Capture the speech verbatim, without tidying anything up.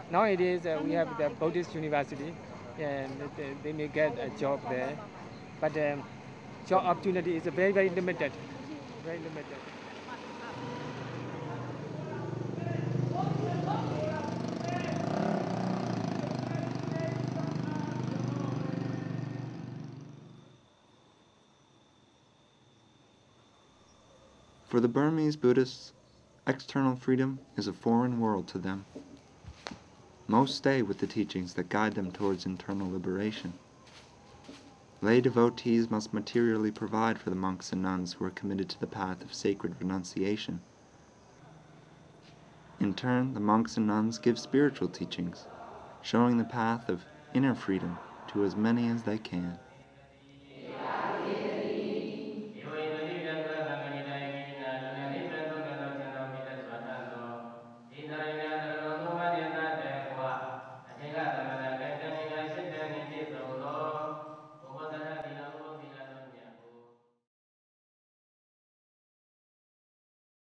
Nowadays, uh, we have the Buddhist university, and they, they may get a job there. But um, job opportunity is very, very limited. Very limited. For the Burmese Buddhists, external freedom is a foreign world to them. Most stay with the teachings that guide them towards internal liberation. Lay devotees must materially provide for the monks and nuns who are committed to the path of sacred renunciation. In turn, the monks and nuns give spiritual teachings, showing the path of inner freedom to as many as they can.